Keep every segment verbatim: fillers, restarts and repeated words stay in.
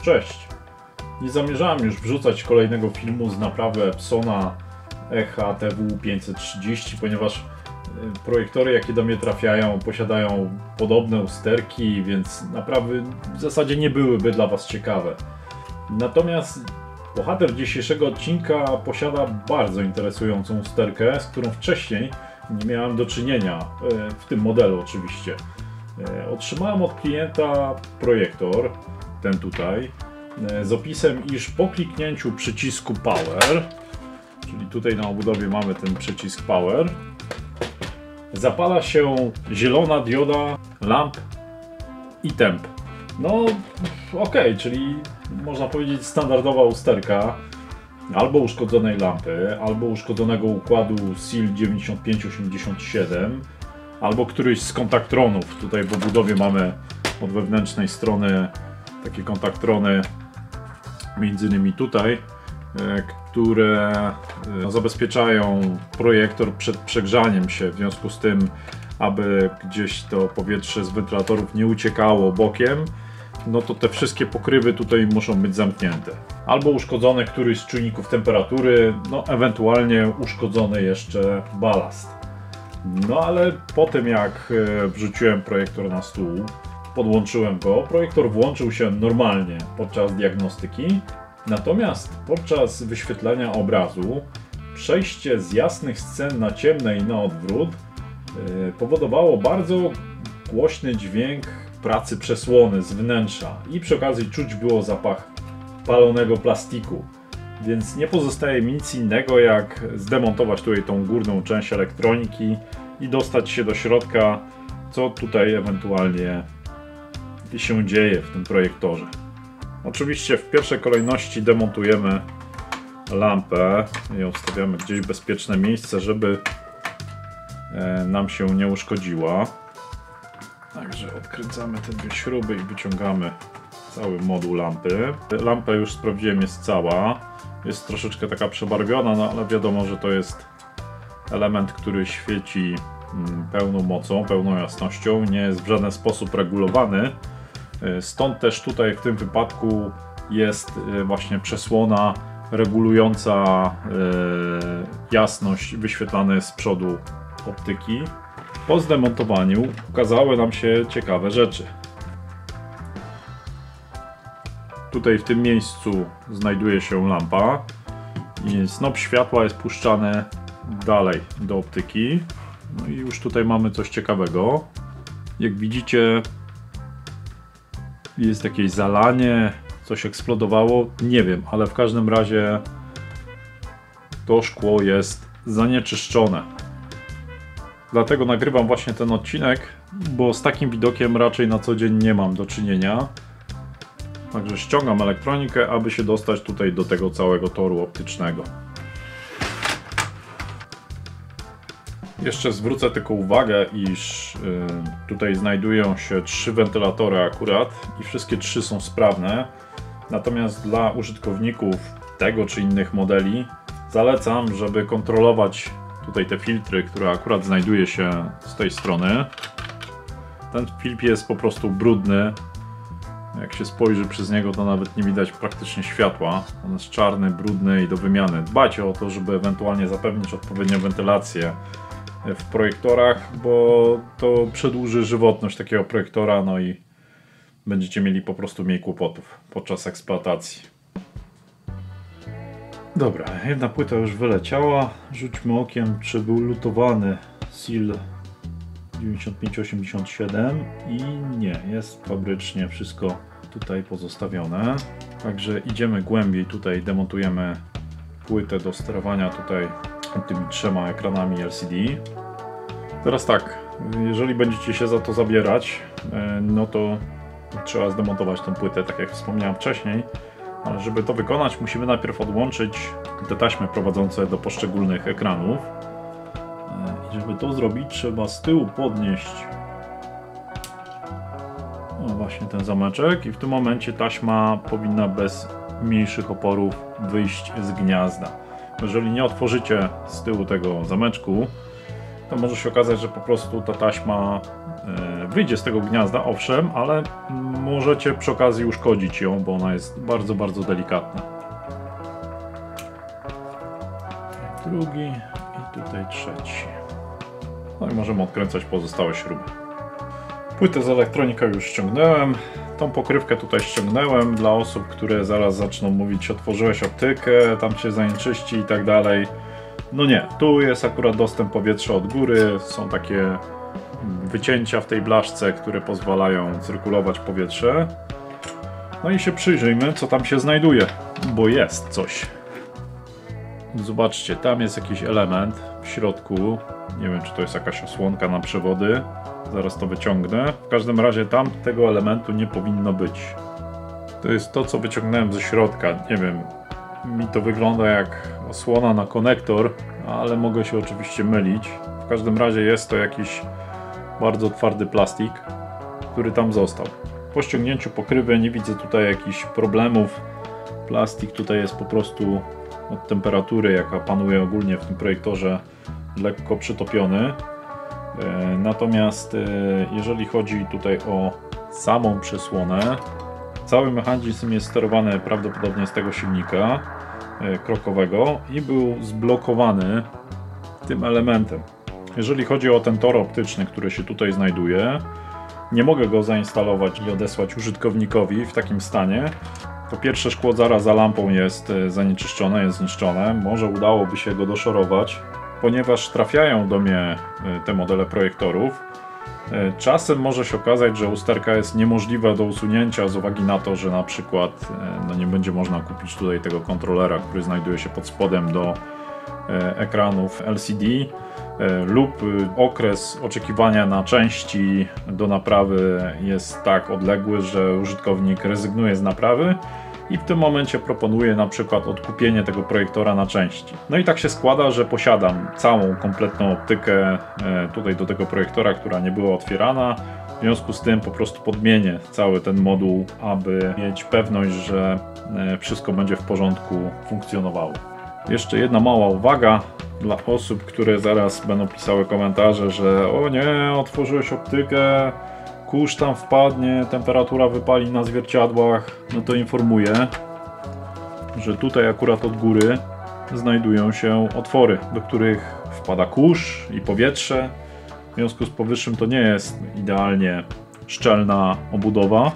Cześć! Nie zamierzałem już wrzucać kolejnego filmu z naprawy Epsona E H T W pięćset trzydzieści, ponieważ projektory, jakie do mnie trafiają, posiadają podobne usterki, więc naprawy w zasadzie nie byłyby dla Was ciekawe. Natomiast bohater dzisiejszego odcinka posiada bardzo interesującą usterkę, z którą wcześniej nie miałem do czynienia, w tym modelu oczywiście. Otrzymałem od klienta projektor, ten tutaj, z opisem, iż po kliknięciu przycisku Power, czyli tutaj na obudowie mamy ten przycisk Power, zapala się zielona dioda lamp i temp. No ok, czyli można powiedzieć standardowa usterka albo uszkodzonej lampy, albo uszkodzonego układu S I L dziewięćdziesiąt pięć osiemdziesiąt siedem, albo któryś z kontaktronów. Tutaj w obudowie mamy od wewnętrznej strony takie kontaktrony, między innymi tutaj, które zabezpieczają projektor przed przegrzaniem się, w związku z tym, aby gdzieś to powietrze z wentylatorów nie uciekało bokiem, no to te wszystkie pokrywy tutaj muszą być zamknięte. Albo uszkodzony któryś z czujników temperatury, no ewentualnie uszkodzony jeszcze balast. No ale po tym, jak wrzuciłem projektor na stół, podłączyłem go, projektor włączył się normalnie podczas diagnostyki. Natomiast podczas wyświetlania obrazu przejście z jasnych scen na ciemne i na odwrót yy, powodowało bardzo głośny dźwięk pracy przesłony z wnętrza i przy okazji czuć było zapach palonego plastiku. Więc nie pozostaje mi nic innego, jak zdemontować tutaj tą górną część elektroniki i dostać się do środka, co tutaj ewentualnie się dzieje w tym projektorze. Oczywiście w pierwszej kolejności demontujemy lampę i odstawiamy gdzieś w bezpieczne miejsce, żeby nam się nie uszkodziła. Także odkręcamy te dwie śruby i wyciągamy cały moduł lampy. Lampę już sprawdziłem, jest cała. Jest troszeczkę taka przebarwiona, no ale wiadomo, że to jest element, który świeci pełną mocą, pełną jasnością. Nie jest w żaden sposób regulowany. Stąd też tutaj w tym wypadku jest właśnie przesłona regulująca jasność wyświetlane z przodu optyki. Po zdemontowaniu ukazały nam się ciekawe rzeczy. Tutaj w tym miejscu znajduje się lampa i snop światła jest puszczany dalej do optyki. No i już tutaj mamy coś ciekawego. Jak widzicie, jest jakieś zalanie, coś eksplodowało, nie wiem, ale w każdym razie to szkło jest zanieczyszczone. Dlatego nagrywam właśnie ten odcinek, bo z takim widokiem raczej na co dzień nie mam do czynienia. Także ściągam elektronikę, aby się dostać tutaj do tego całego toru optycznego. Jeszcze zwrócę tylko uwagę, iż y, tutaj znajdują się trzy wentylatory akurat i wszystkie trzy są sprawne. Natomiast dla użytkowników tego czy innych modeli zalecam, żeby kontrolować tutaj te filtry, które akurat znajduje się z tej strony. Ten filtr jest po prostu brudny. Jak się spojrzy przez niego, to nawet nie widać praktycznie światła. On jest czarny, brudny i do wymiany. Dbajcie o to, żeby ewentualnie zapewnić odpowiednią wentylację w projektorach, bo to przedłuży żywotność takiego projektora, no i będziecie mieli po prostu mniej kłopotów podczas eksploatacji. Dobra, jedna płyta już wyleciała. Rzućmy okiem, czy był lutowany S I L dziewięćdziesiąt pięć osiemdziesiąt siedem i nie, jest fabrycznie wszystko tutaj pozostawione. Także idziemy głębiej, tutaj demontujemy płytę do sterowania tutaj tymi trzema ekranami L C D. Teraz tak, jeżeli będziecie się za to zabierać, no to trzeba zdemontować tą płytę, tak jak wspomniałem wcześniej. Ale żeby to wykonać, musimy najpierw odłączyć te taśmy prowadzące do poszczególnych ekranów. I żeby to zrobić, trzeba z tyłu podnieść no właśnie ten zameczek i w tym momencie taśma powinna bez mniejszych oporów wyjść z gniazda. Jeżeli nie otworzycie z tyłu tego zameczku, to może się okazać, że po prostu ta taśma wyjdzie z tego gniazda, owszem, ale możecie przy okazji uszkodzić ją, bo ona jest bardzo, bardzo delikatna. Drugi i tutaj trzeci. No i możemy odkręcać pozostałe śruby. Płytę z elektroniką już ściągnąłem. Tą pokrywkę tutaj ściągnąłem dla osób, które zaraz zaczną mówić: otworzyłeś optykę, tam się zanieczyści i tak dalej. No nie, tu jest akurat dostęp powietrza od góry, są takie wycięcia w tej blaszce, które pozwalają cyrkulować powietrze. No i się przyjrzyjmy, co tam się znajduje, bo jest coś. Zobaczcie, tam jest jakiś element w środku. Nie wiem, czy to jest jakaś osłonka na przewody. Zaraz to wyciągnę. W każdym razie tam tego elementu nie powinno być. To jest to, co wyciągnąłem ze środka. Nie wiem, mi to wygląda jak osłona na konektor, ale mogę się oczywiście mylić. W każdym razie jest to jakiś bardzo twardy plastik, który tam został. Po ściągnięciu pokrywy nie widzę tutaj jakichś problemów. Plastik tutaj jest po prostu od temperatury, jaka panuje ogólnie w tym projektorze, lekko przytopiony. Natomiast jeżeli chodzi tutaj o samą przysłonę, cały mechanizm jest sterowany prawdopodobnie z tego silnika krokowego i był zblokowany tym elementem. Jeżeli chodzi o ten tor optyczny, który się tutaj znajduje, nie mogę go zainstalować i odesłać użytkownikowi w takim stanie. Po pierwsze, szkło zaraz za lampą jest zanieczyszczone, jest zniszczone. Może udałoby się go doszorować, ponieważ trafiają do mnie te modele projektorów. Czasem może się okazać, że usterka jest niemożliwa do usunięcia z uwagi na to, że na przykład no nie będzie można kupić tutaj tego kontrolera, który znajduje się pod spodem do ekranów L C D, lub okres oczekiwania na części do naprawy jest tak odległy, że użytkownik rezygnuje z naprawy i w tym momencie proponuje na przykład odkupienie tego projektora na części. No i tak się składa, że posiadam całą kompletną optykę tutaj do tego projektora, która nie była otwierana. W związku z tym po prostu podmienię cały ten moduł, aby mieć pewność, że wszystko będzie w porządku funkcjonowało. Jeszcze jedna mała uwaga dla osób, które zaraz będą pisały komentarze, że o nie, otworzyłeś optykę, kurz tam wpadnie, temperatura wypali na zwierciadłach. No to informuję, że tutaj akurat od góry znajdują się otwory, do których wpada kurz i powietrze. W związku z powyższym to nie jest idealnie szczelna obudowa.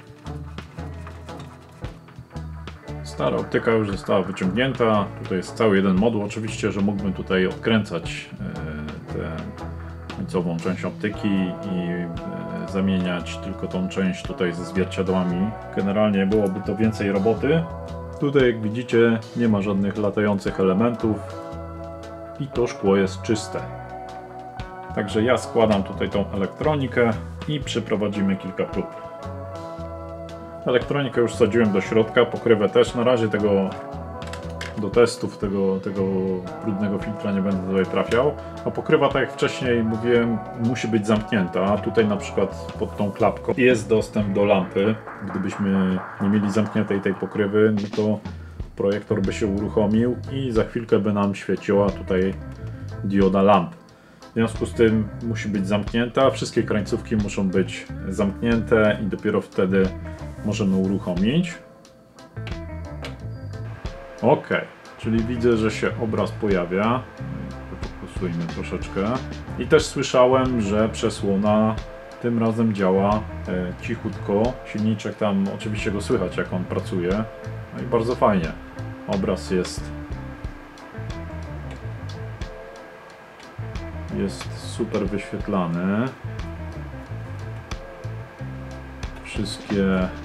Stara optyka już została wyciągnięta. Tutaj jest cały jeden moduł. Oczywiście, że mógłbym tutaj odkręcać tę końcową część optyki i zamieniać tylko tą część tutaj ze zwierciadłami. Generalnie byłoby to więcej roboty. Tutaj, jak widzicie, nie ma żadnych latających elementów i to szkło jest czyste. Także ja składam tutaj tą elektronikę i przeprowadzimy kilka prób. Elektronikę już wsadziłem do środka, pokrywę też. Na razie tego do testów tego, tego brudnego filtra nie będę tutaj trafiał. A pokrywa, tak jak wcześniej mówiłem, musi być zamknięta. Tutaj na przykład pod tą klapką jest dostęp do lampy. Gdybyśmy nie mieli zamkniętej tej pokrywy, no to projektor by się uruchomił i za chwilkę by nam świeciła tutaj dioda lamp. W związku z tym musi być zamknięta. Wszystkie krańcówki muszą być zamknięte i dopiero wtedy możemy uruchomić. Ok, czyli widzę, że się obraz pojawia. Pofokusujmy troszeczkę. I też słyszałem, że przesłona tym razem działa e, cichutko. Silniczek tam, oczywiście go słychać, jak on pracuje. No i bardzo fajnie. Obraz jest jest super wyświetlany. Wszystkie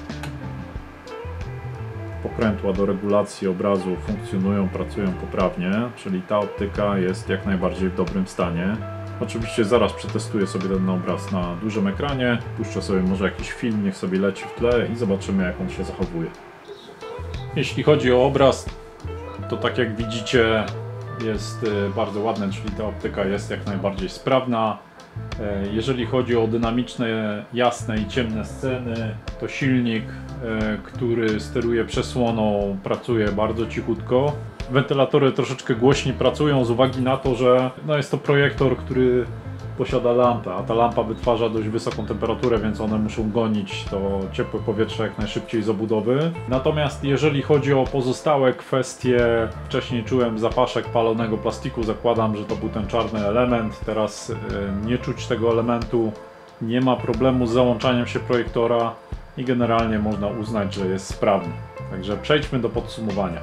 pokrętła do regulacji obrazu funkcjonują, pracują poprawnie, czyli ta optyka jest jak najbardziej w dobrym stanie. Oczywiście zaraz przetestuję sobie ten obraz na dużym ekranie, puszczę sobie może jakiś film, niech sobie leci w tle i zobaczymy, jak on się zachowuje. Jeśli chodzi o obraz, to tak jak widzicie, jest bardzo ładny, czyli ta optyka jest jak najbardziej sprawna. Jeżeli chodzi o dynamiczne, jasne i ciemne sceny, to silnik, który steruje przesłoną, pracuje bardzo cichutko. Wentylatory troszeczkę głośniej pracują z uwagi na to, że no jest to projektor, który posiada lampę, a ta lampa wytwarza dość wysoką temperaturę, więc one muszą gonić to ciepłe powietrze jak najszybciej z obudowy. Natomiast jeżeli chodzi o pozostałe kwestie, wcześniej czułem zapaszek palonego plastiku, zakładam, że to był ten czarny element, teraz yy, nie czuć tego elementu, nie ma problemu z załączaniem się projektora i generalnie można uznać, że jest sprawny. Także przejdźmy do podsumowania.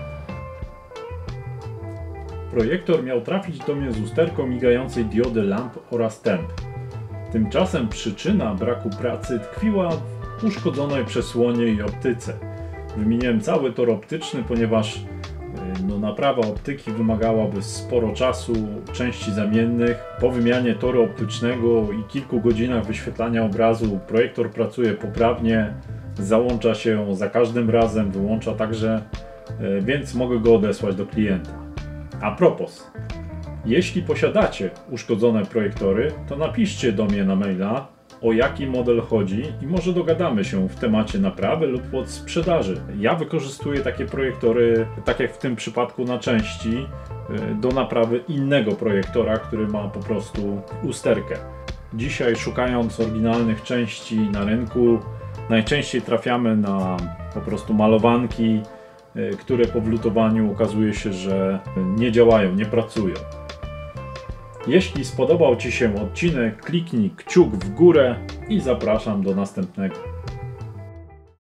Projektor miał trafić do mnie z usterką migającej diody lamp oraz temp. Tymczasem przyczyna braku pracy tkwiła w uszkodzonej przesłonie i optyce. Wymieniłem cały tor optyczny, ponieważ no, naprawa optyki wymagałaby sporo czasu, części zamiennych. Po wymianie toru optycznego i kilku godzinach wyświetlania obrazu projektor pracuje poprawnie, załącza się za każdym razem, wyłącza także, więc mogę go odesłać do klienta. A propos, jeśli posiadacie uszkodzone projektory, to napiszcie do mnie na maila, o jaki model chodzi i może dogadamy się w temacie naprawy lub od sprzedaży. Ja wykorzystuję takie projektory, tak jak w tym przypadku na części, do naprawy innego projektora, który ma po prostu usterkę. Dzisiaj, szukając oryginalnych części na rynku, najczęściej trafiamy na po prostu malowanki, które po wlutowaniu okazuje się, że nie działają, nie pracują. Jeśli spodobał Ci się odcinek, kliknij kciuk w górę i zapraszam do następnego.